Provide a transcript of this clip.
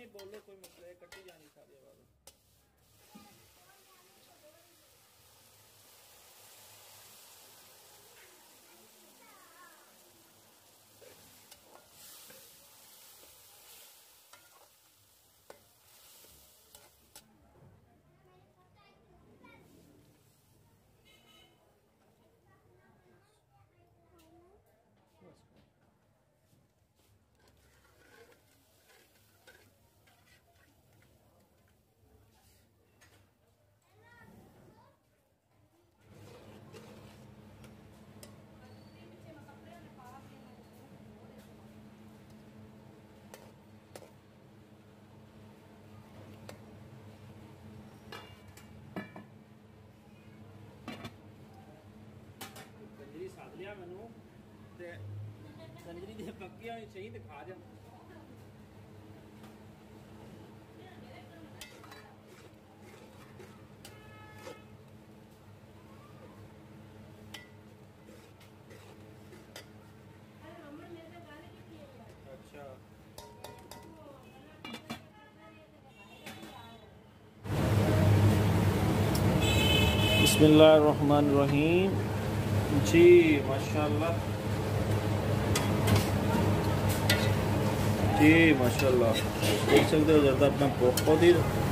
नहीं बोलो कोई मसला है, कटी जानी सारी आवाज़। साध लिया मैनू ते संजरी दे पक्की होनी चाहिए तो खा जा। अच्छा बिस्मिल्लाहिर्रहमानिर्रहीम। जी माशाल्लाह, जी माशाल्लाह, देख सकते हो जर्दा अपना बहुत ही